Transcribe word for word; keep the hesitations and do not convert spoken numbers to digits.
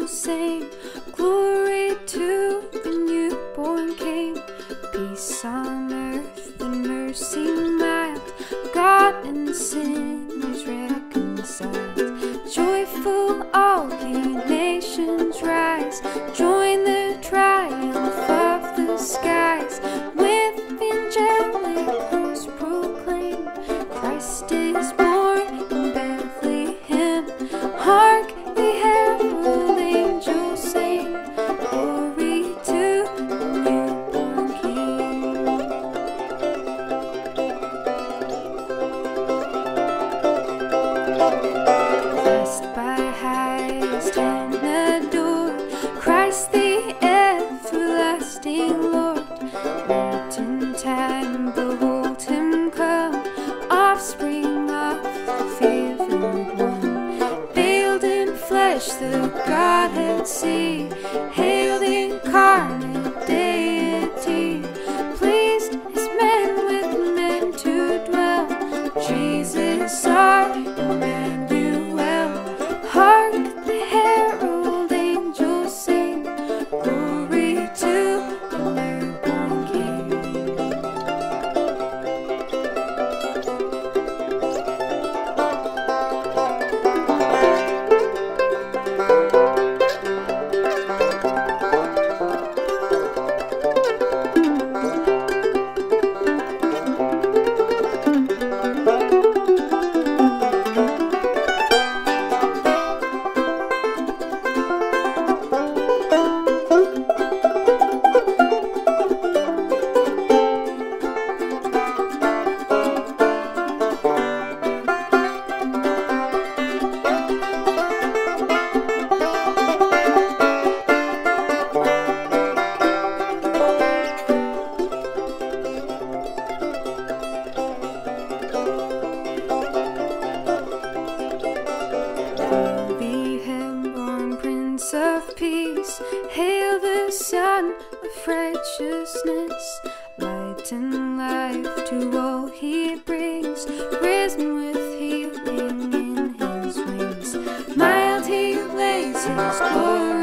sing glory to the newborn King. Peace on earth and mercy mild, God and sinners reconciled. Joyful all ye nations rise, join the triumph of the skies. With angelic hosts proclaim, Christ is born in Bethlehem. Hark the herald angels sing, glory to the newborn King. Blessed by highest and adored, Christ the everlasting Lord. Late in time behold him come, offspring of the favored one. Veiled in flesh the Godhead see, hailed incarnate deity. Pleased his men with men to dwell, Jesus our Emmanuel. Hark the herald angels sing, glory to the newborn King. Of peace, hail the Son of righteousness. Light and life to all he brings, risen with healing in his wings. Mild he lays his glory